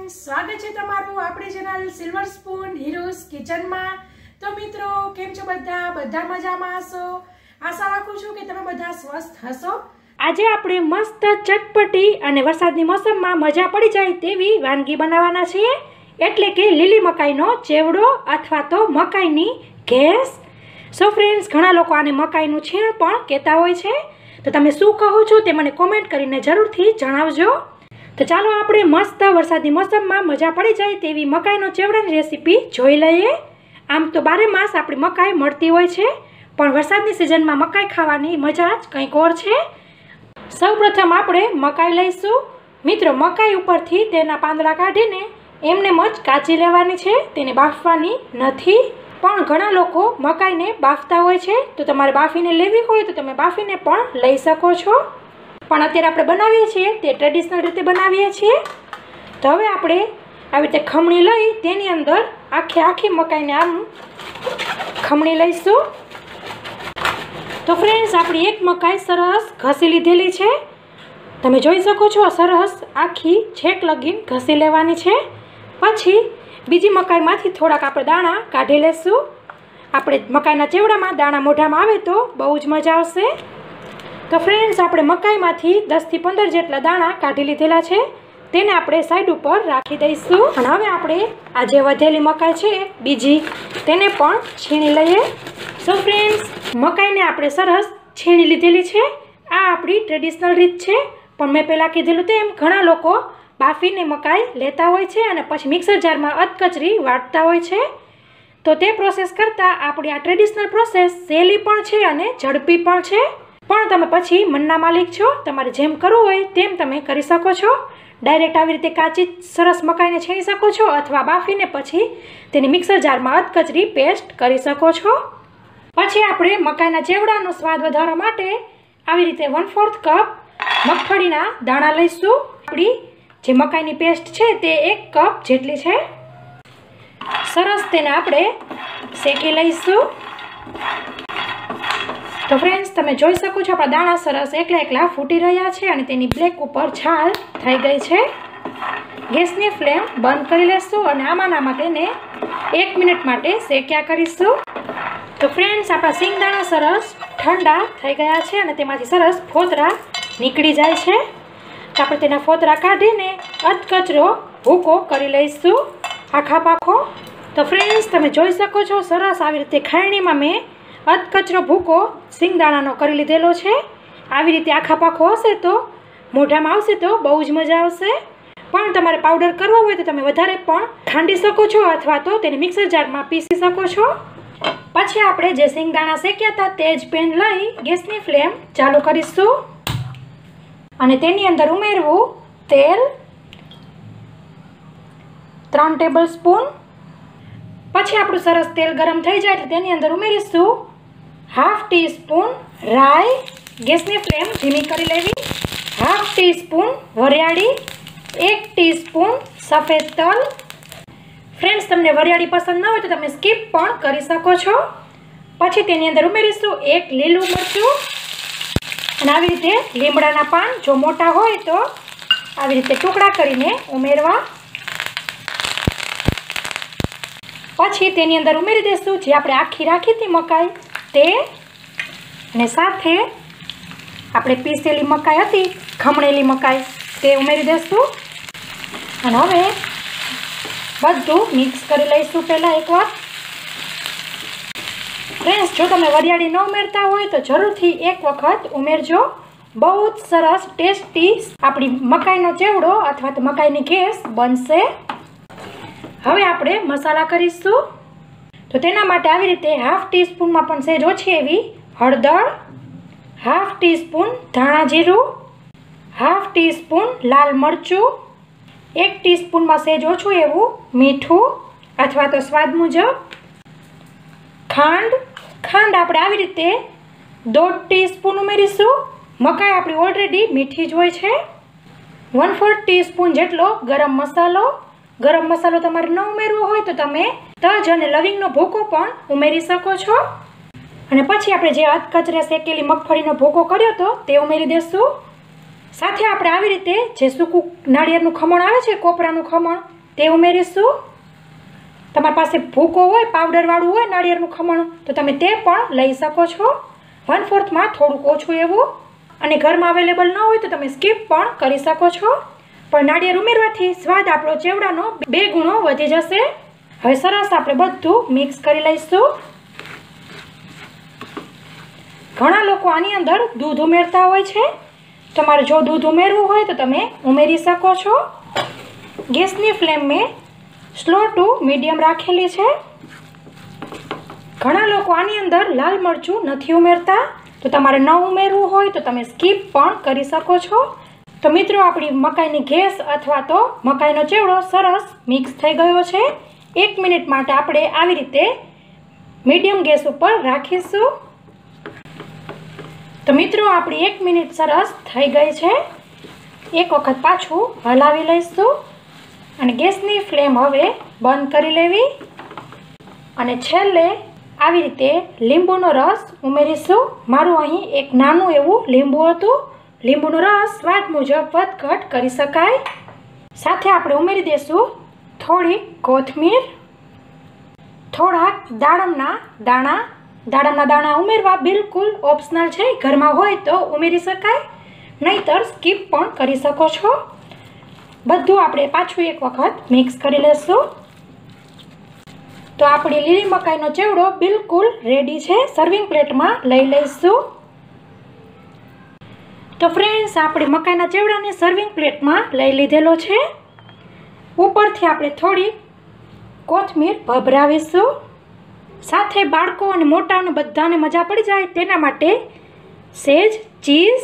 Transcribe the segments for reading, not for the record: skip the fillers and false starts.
Friends, स्वागत है तमारू आपणी channel silver spoon heroes kitchen में। तो मित्रों, केम छो बधा? बधा मजामां हशो। आशा राखुं छुं के तमे बधा स्वस्थ हशो। आज आपणे मस्त चटपटी अने वरसादनी मोसममां मजा पड़ी जाय तेवी वानगी बनाववाना छीए, एटले के લીલી મકાઈનો ચેવડો अथवा तो મકાઈની ઘેસ। सो फ्रेंड्स, घणा लोको आने મકાઈનું છીણ पण कहेता होय छे। तो तमे शुं कहो छो ते मने कमेंट करीने जरूरथी जणावजो। तो चलो आपणे मस्त वरसादी मोसममां मजा पड़ी जाय तेवी मकाईनो चेवડાની रेसिपी जोई लईए। आम तो 12 मास आपणी मकाई मळती होय छे, पण वरसादनी सीजनमां मकाई खावानी मजा ज कंईक और छे। सौप्रथम आपणे मकाई लईशुं। मित्रों, मकाई उपरथी तेना પાંદડા काढीने एमने मज काची लेवानी छे, तेने बाफवानी नथी। पण घणा लोको मकाईने बाफता होय छे, तो तमारे बाफीने लेवी होय तो तमे बाफीने पण लई शको छो। पण अत्यारे आपणे बनावीए छीए ते ट्रेडिशनल रीते बनावीए छीए। तो हवे आपणे આવી રીતે ખમણી લઈ તેની અંદર આખી મકાઈને આમ ખમણી લઈશું। તો ફ્રેન્ડ્સ, આપણી એક મકાઈ સરસ ઘસી લીધેલી છે। તમે જોઈ શકો છો, સરસ આખી છેક લગીન ઘસી લેવાની છે। પછી બીજી મકાઈમાંથી થોડાક આપણે દાણા કાઢી લેશું। આપણે મકાઈના ચેવડામાં દાણા મોઢામાં આવે તો બહુ જ મજા આવશે। तो फ्रेंड्स, આપણે મકાઈમાંથી 10 થી 15 જેટલા દાણા કાઢી લીધેલા છે, તેને આપણે સાઈડ ઉપર રાખી દઈશું। અને હવે આપણે આ જે વધેલી મકાઈ છે બીજી, તેને પણ છીણી લઈએ। સો फ्रेंड्स, મકાઈને આપણે સરસ છીણી લીધેલી છે। આ આપણી ટ્રેડિશનલ રીત છે, પણ મેં પહેલાં કીધેલું તેમ ઘણા લોકો બાફીને મકાઈ લેતા હોય છે અને પછી મિક્સર જારમાં અધકચરી વાટતા હોય છે। તો તે પ્રોસેસ કરતાં આપણી આ ટ્રેડિશનલ પ્રોસેસ સહેલી પણ છે અને ઝડપી પણ છે। પણ તમે પછી મનના માલિક છો, તમારે જેમ કરવું હોય તેમ તમે કરી શકો છો। ડાયરેક્ટ આવી રીતે કાચી સરસ મકાઈને છીણી શકો છો, અથવા બાફીને પછી તેની મિક્સર જારમાં અધકચરી પેસ્ટ કરી શકો છો। પછી આપણે મકાઈના ચેવડાનો સ્વાદ વધારવા માટે આવી રીતે 1/4 કપ મગફળીના દાણા લઈશું। આપણી જે મકાઈની પેસ્ટ છે તે 1 કપ જેટલી છે। સરસ તેને આપણે શેકી લઈશું। तो फ्रेंड्स, તમે જોઈ શકો છો આપણા દાણા સરસ એકલા ફૂટી રહ્યા છે અને તેની બ્લેક ઉપર છાલ થઈ ગઈ છે। ગેસની ફ્લેમ બંધ કરી લેશું અને આમાં તેને 1 મિનિટ માટે શેક્યા કરીશું। તો ફ્રેન્ડ્સ, આપણા સિંગદાણા સરસ ઠંડા થઈ ગયા છે અને તેમાંથી સરસ ફોતરા નીકળી જાય છે। તો આપણે તેના ફોતરા કાઢીને અધકચરો ભૂકો કરી લઈશું, આખા પાખો। તો ફ્રેન્ડ્સ, તમે જોઈ શકો છો સરસ આવી રીતે ખાયણીમાં મેં અધકચરો ભૂકો સિંગદાણાનો કરી લીધેલો છે। આવી રીતે આખા પાખો હશે તો મોઢામાં આવશે તો બહુ જ મજા આવશે। પણ તમારે પાવડર કરવો હોય તો તમે વધારે પણ ખાંડી શકો છો, અથવા તો તેને મિક્સર જારમાં પીસી શકો છો। પછી આપણે જે સિંગદાણા શેક્યા હતા તે જ પેન લઈ ગેસની ફ્લેમ ચાલુ કરીશું અને તેની અંદર ઉમેરવું તેલ 3 ટેબલ સ્પૂન। પછી આપણું સરસ તેલ ગરમ થઈ જાય એટલે તેની અંદર ઉમેરીશું 1/2 ટીસ્પૂન રાઈ, ગેસની ફ્લેમ ધીમી કરી લેવી। 1/2 ટીસ્પૂન વરિયાળી, 1 ટીસ્પૂન સફેદ તલ। ફ્રેન્ડ્સ, તમને વરિયાળી પસંદ ન હોય તો તમે સ્કીપ પણ કરી શકો છો। પછી તેની અંદર ઉમેરીશું 1 લીલું મરચું અને આવી રીતે લીમડાના પાન જો મોટા હોય તો આવી રીતે ટુકડા કરીને ઉમેરવા। પછી તેની અંદર ઉમેરી દઈશું જે આપણે આખી રાખી હતી મકાઈ તે, અને સાથે આપણે પીસેલી મકાઈ હતી, ખમણેલી મકાઈ તે ઉમેરી દઈશું અને હવે બધું મિક્સ કરી લઈશું પહેલાં એકવાર। ફ્રેન્ડ્સ, જો તમે વરિયાળી ન ઉમેરતા હોય તો જરૂરથી એક વખત ઉમેરજો। બહુ જ સરસ ટેસ્ટી આપણી મકાઈનો ચેવડો અથવા તો મકાઈની ઘેસ બનશે। હવે આપણે મસાલા કરીશું। તો તેના માટે આવી રીતે 1/2 ટીસ્પૂનમાં પણ સહેજ ઓછી એવી હળદર, 1/2 ટીસ્પૂન ધાણા જીરું, 1/2 ટીસ્પૂન લાલ મરચું, 1 ટીસ્પૂનમાં સહેજ ઓછું એવું મીઠું અથવા તો સ્વાદ મુજબ, ખાંડ આપણે આવી રીતે 1/2 ટીસ્પૂન ઉમેરીશું। મકાઈ આપણી ઓલરેડી મીઠી જ હોય છે। 1/4 ટીસ્પૂન જેટલો ગરમ મસાલો તમારે ન ઉમેરવો હોય તો તમે તજ અને લવિંગનો ભૂકો પણ ઉમેરી શકો છો। અને પછી આપણે જે અધકચરે શેકેલી મગફળીનો ભૂકો કર્યો હતો તે ઉમેરી દઈશું। સાથે આપણે આવી રીતે જે સૂકું નાળિયેરનું ખમણ આવે છે, કોપરાનું ખમણ, તે ઉમેરીશું. તમારી પાસે ભૂકો હોય, પાવડરવાળું હોય નાળિયેરનું ખમણ, તો તમે તે પણ લઈ શકો છો. 1/4 થોડુંક ઓછું એવું. અને ઘરમાં અવેલેબલ ન હોય તો તમે સ્કીપ પણ કરી શકો છો. પણ નાળિયેર ઉમેરવાથી સ્વાદ આપણો ચેવડાનો 2 ગણો વધી જશે. હવે સરસ આપણે બધું મિક્સ કરી લઈશું. ઘણા લોકો આની અંદર દૂધ ઉમેરતા હોય છે. તમારે જો દૂધ ઉમેરવું હોય તો તમે ઉમેરી શકો છો. ગેસની ફ્લેમ મેં સ્લો ટુ મીડિયમ રાખેલી છે. ઘણા લોકો આની અંદર લાલ મરચું નથી ઉમેરતા, તો તમારે ન ઉમેરવું હોય તો તમે સ્કીપ પણ કરી શકો છો. તો મિત્રો આપણી મકાઈની ઘેસ અથવા તો મકાઈનો ચેવડો સરસ મિક્સ થઈ ગયો છે. 1 મિનિટ માટે આપણે આવી રીતે મીડિયમ ગેસ ઉપર રાખીશું. તો મિત્રો આપણી 1 મિનિટ સરસ થઈ ગઈ છે. એક વખત પાછું હલાવી લઈશું અને ગેસની ફ્લેમ હવે બંધ કરી લેવી. અને છેલ્લે આવી રીતે લીંબુનો રસ ઉમેરીશું. મારું અહીં એક નાનું એવું લીંબુ હતું. લીંબુનો રસ સ્વાદ મુજબ વધઘટ કરી શકાય. સાથે આપણે ઉમેરી દઈશું થોડી કોથમીર, થોડાક દાડમના દાણા. દાડમના દાણા ઉમેરવા બિલકુલ ઓપ્શનલ છે. ઘરમાં હોય તો ઉમેરી શકાય, નહીંતર સ્કીપ પણ કરી શકો છો. બધું આપણે પાછું એક વખત મિક્સ કરી લઈશું. તો આપણી લીલી મકાઈનો ચેવડો બિલકુલ રેડી છે. સર્વિંગ પ્લેટમાં લઈ લઈશું. તો ફ્રેન્ડ્સ આપણી મકાઈના ચેવડાને સર્વિંગ પ્લેટમાં લઈ લીધેલો છે. ઉપરથી આપણે થોડી કોથમીર ભભરાવીશું. સાથે બાળકો અને મોટાને બધાને મજા પડી જાય તેના માટે સેજ ચીઝ.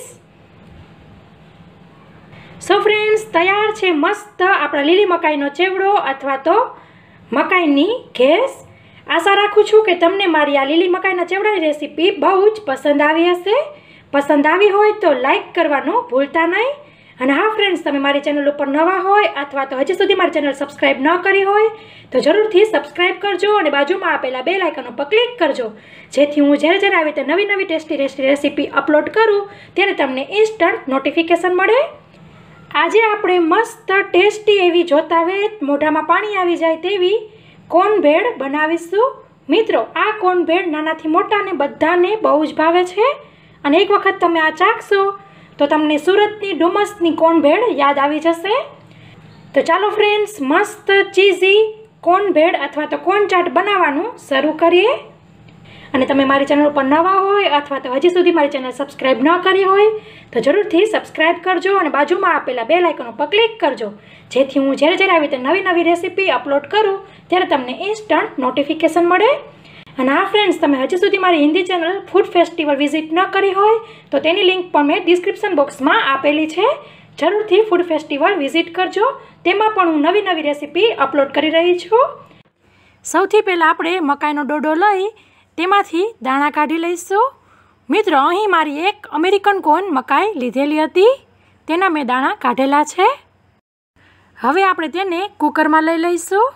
સો ફ્રેન્ડ્સ તૈયાર છે મસ્ત આપણા લીલી મકાઈનો ચેવડો અથવા તો મકાઈની ઘેસ. આશા રાખું છું કે તમને મારી આ લીલી મકાઈના ચેવડાની રેસીપી બહુ જ પસંદ આવી હશે. પસંદ આવી હોય તો લાઈક કરવાનું ભૂલતા નહીં. અને હા ફ્રેન્ડ્સ, તમે મારી ચેનલ ઉપર નવા હોય અથવા તો હજી સુધી મારી ચેનલ સબસ્ક્રાઈબ ન કરી હોય તો જરૂરથી સબસ્ક્રાઈબ કરજો અને બાજુમાં આપેલા બેલ આઇકન ઉપર ક્લિક કરજો, જેથી હું જ્યારે આવી રીતે નવી ટેસ્ટી રેસીપી અપલોડ કરું ત્યારે તમને ઇન્સ્ટન્ટ નોટિફિકેશન મળે. આજે આપણે મસ્ત ટેસ્ટી એવી જોતા વેત મોઢામાં પાણી આવી જાય તેવી કોર્ન ભેળ બનાવીશું. મિત્રો આ કોર્ન ભેળ નાનાથી મોટાને બધાને બહુ જ ભાવે છે. અને એક વખત તમે આ ચાખશો તો તમને સુરતની ડુમસની કોર્ન ભેળ યાદ આવી જશે. તો ચાલો ફ્રેન્ડ્સ મસ્ત ચીઝી કોર્ન ભેળ અથવા તો કોર્ન ચાટ બનાવવાનું શરૂ કરીએ. અને તમે મારી ચેનલ ઉપર નવા હોય અથવા તો હજી સુધી મારી ચેનલ સબસ્ક્રાઈબ ન કરી હોય તો જરૂરથી સબસ્ક્રાઈબ કરજો અને બાજુમાં આપેલા બેલ આઇકન ઉપર ક્લિક કરજો, જેથી હું જ્યારે આવી રીતે નવી રેસીપી અપલોડ કરું ત્યારે તમને ઇન્સ્ટન્ટ નોટિફિકેશન મળે. અને હા ફ્રેન્ડ્સ, તમે હજી સુધી મારી Hindi channel food festival visit ન કરી હોય તો તેની લિંક પણ મેં ડિસ્ક્રિપ્શન બોક્સમાં આપેલી છે. જરૂરથી ફૂડ ફેસ્ટિવલ વિઝિટ કરજો. તેમાં પણ હું નવી રેસીપી અપલોડ કરી રહી છું. સૌથી પહેલાં આપણે મકાઈનો ડોડો લઈ તેમાંથી દાણા કાઢી લઈશું. મિત્રો અહીં મારી એક અમેરિકન કોર્ન મકાઈ લીધેલી હતી, તેના મેં દાણા કાઢેલા છે. હવે આપણે તેને કુકરમાં લઈ લઈશું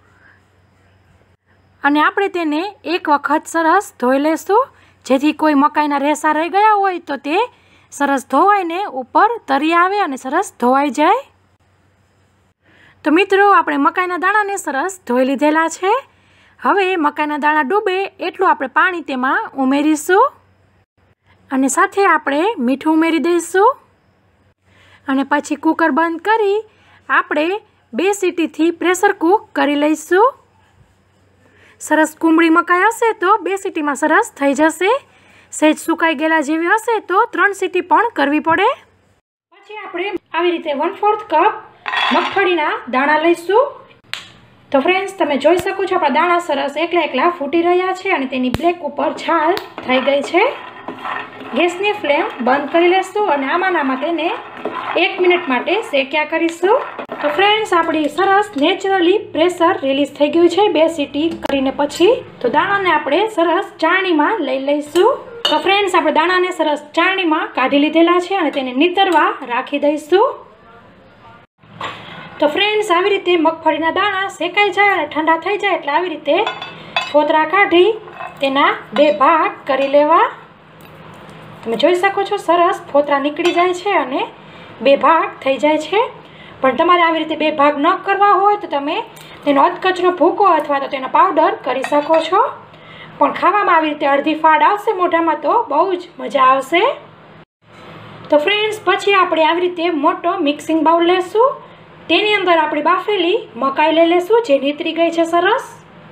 અને આપણે તેને એક વખત સરસ ધોઈ લઈશું, જેથી કોઈ મકાઈના રેસા રહી ગયા હોય તો તે સરસ ધોવાઈને ઉપર તરી આવે અને સરસ ધોવાઈ જાય. તો મિત્રો આપણે મકાઈના દાણાને સરસ ધોઈ લીધેલા છે. હવે મકાઈના દાણા ડૂબે એટલું આપણે પાણી તેમાં ઉમેરીશું અને સાથે આપણે મીઠું ઉમેરી દઈશું. અને પછી કુકર બંધ કરી આપણે 2 સીટીથી પ્રેશર કૂક કરી લઈશું. સરસ કુમળી મકાઈ હશે તો 2 સીટીમાં સરસ થઈ જશે. સહેજ સુકાઈ ગયેલા જેવી હશે તો 3 સીટી પણ કરવી પડે. પછી આપણે આવી રીતે 1/4 કપ મગફળીના દાણા લઈશું. તો ફ્રેન્ડ્સ તમે જોઈ શકો છો આપણા દાણા સરસ એકલા ફૂટી રહ્યા છે અને તેની બ્લેક ઉપર છાલ થઈ ગઈ છે. ગેસની ફ્લેમ બંધ કરી લઈશું અને આમાં તેને 1 મિનિટ માટે શેક્યા કરીશું. તો ફ્રેન્ડ્સ આપણી સરસ નેચરલી પ્રેશર રિલીઝ થઈ ગયું છે 2 સીટી કરીને પછી. તો દાણાને આપણે સરસ ચાળણીમાં લઈ લઈશું. તો ફ્રેન્ડ્સ આપણે દાણાને સરસ ચાળણીમાં કાઢી લીધેલા છે અને તેને નીતરવા રાખી દઈશું. તો ફ્રેન્ડ્સ આવી રીતે મગફળીના દાણા શેકાઈ જાય અને ઠંડા થઈ જાય એટલે આવી રીતે ફોતરા કાઢી તેના 2 ભાગ કરી લેવા. તમે જોઈ શકો છો સરસ ફોતરા નીકળી જાય છે અને 2 ભાગ થઈ જાય છે. પણ તમારે આવી રીતે 2 ભાગ ન કરવા હોય તો તમે તેનો અધકચરો ભૂકો અથવા તો તેનો પાવડર કરી શકો છો. પણ ખાવામાં આવી રીતે અડધી ફાડ આવશે મોઢામાં તો બહુ જ મજા આવશે. તો ફ્રેન્ડ્સ, પછી આપણે આવી રીતે મોટો મિક્સિંગ બાઉલ લેશું. તેની અંદર આપણે બાફેલી મકાઈ લઈ લેશું જે નીતરી ગઈ છે સરસ.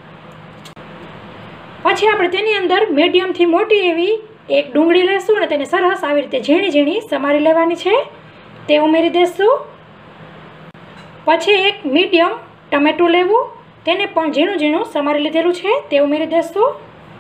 પછી આપણે તેની અંદર મીડિયમથી મોટી એવી એક ડુંગળી લેશું અને તેને સરસ આવી રીતે ઝીણી ઝીણી સમારી લેવાની છે, તે ઉમેરી દેશું. પછી એક મીડિયમ ટમેટું લેવું, તેને પણ ઝીણું ઝીણું સમારી લીધેલું છે તે ઉમેરી દેશું.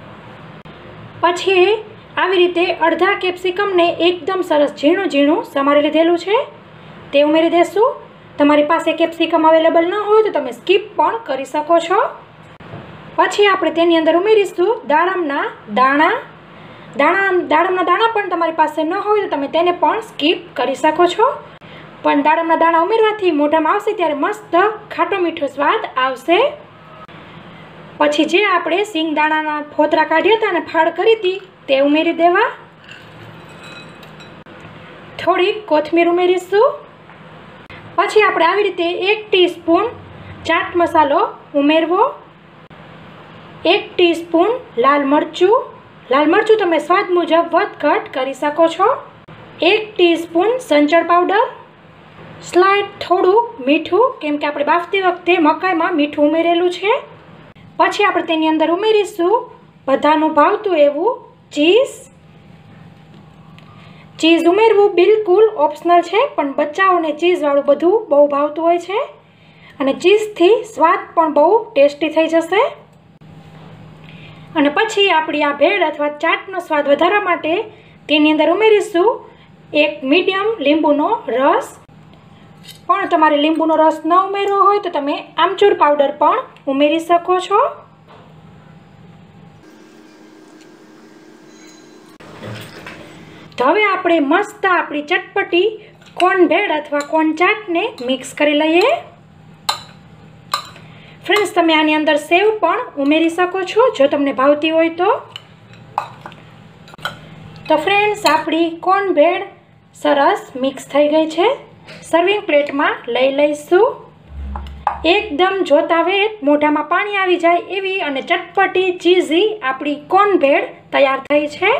પછી આવી રીતે અડધા કેપ્સિકમને એકદમ સરસ ઝીણું ઝીણું સમારી લીધેલું છે તે ઉમેરી દેશું. તમારી પાસે કેપ્સિકમ અવેલેબલ ન હોય તો તમે સ્કીપ પણ કરી શકો છો. પછી આપણે તેની અંદર ઉમેરીશું દાડમના દાણા. દાડમના દાણા પણ તમારી પાસે ન હોય તો તમે તેને પણ સ્કીપ કરી શકો છો. પણ દાડમના દાણા ઉમેરવાથી મોઢામાં આવશે ત્યારે મસ્ત ખાટો મીઠો સ્વાદ આવશે. પછી જે આપણે સિંગદાણાના ફોતરા કાઢ્યા હતા અને ફાળ કરી હતી તે ઉમેરી દેવા. થોડીક કોથમીર ઉમેરીશું. પછી આપણે આવી રીતે 1 ટીસ્પૂન ચાટ મસાલો ઉમેરવો, 1 ટીસ્પૂન લાલ મરચું તમે સ્વાદ મુજબ વધઘટ કરી શકો છો, 1 ટીસ્પૂન સંચળ પાવડર, સ્લાઇડ થોડું મીઠું કેમ કે આપણે બાફતી વખતે મકાઈમાં મીઠું ઉમેરેલું છે. પછી આપણે તેની અંદર ઉમેરીશું બધાનું ભાવતું એવું ચીઝ ઉમેરવું બિલકુલ ઓપ્શનલ છે, પણ બચ્ચાઓને ચીઝવાળું બધું બહુ ભાવતું હોય છે અને ચીઝથી સ્વાદ પણ બહુ ટેસ્ટી થઈ જશે. અને પછી આપણી આ ભેળ અથવા ચાટનો સ્વાદ વધારવા માટે તેની અંદર ઉમેરીશું 1 મીડિયમ લીંબુનો રસ. પણ તમારે લીંબુનો રસ ન ઉમેરવો હોય તો તમે આમચૂર પાવડર પણ ઉમેરી શકો છો. તો હવે આપણે મસ્ત આપણી ચટપટી કોર્ન ભેળ અથવા કોર્ન ચાટને મિક્સ કરી લઈએ. ફ્રેન્ડ્સ, તમે આની અંદર સેવ પણ ઉમેરી શકો છો જો તમને ભાવતી હોય તો. તો ફ્રેન્ડ્સ, આપણી કોર્ન ભેળ સરસ મિક્સ થઈ ગઈ છે. સર્વિંગ પ્લેટમાં લઈ લઈશું. એકદમ જોતા વેત મોઢામાં પાણી આવી જાય એવી અને ચટપટી ચીઝી આપણી કોર્ન ભેળ તૈયાર થઈ છે.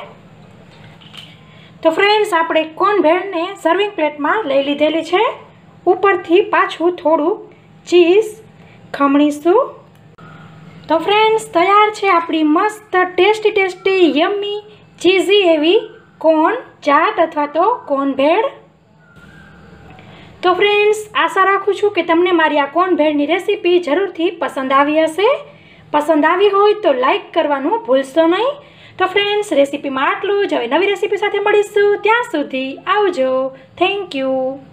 તો ફ્રેન્ડ્સ, આપણે કોર્ન ભેળને સર્વિંગ પ્લેટમાં લઈ લીધેલી છે. ઉપરથી પાછું થોડું ચીઝ ખમણીશું. તો ફ્રેન્ડ્સ, તૈયાર છે આપણી મસ્ત ટેસ્ટી યમ્મી ચીઝી એવી કોર્ન ચાટ અથવા તો કોર્ન ભેળ. તો ફ્રેન્ડ્સ, આશા રાખું છું કે તમને મારી આ કોર્ન ભેળની રેસીપી જરૂરથી પસંદ આવી હશે. પસંદ આવી હોય તો લાઈક કરવાનું ભૂલશો નહીં. તો ફ્રેન્ડ્સ, રેસીપીમાં આટલું જ. હવે નવી રેસીપી સાથે મળીશું. ત્યાં સુધી આવજો. Thank you.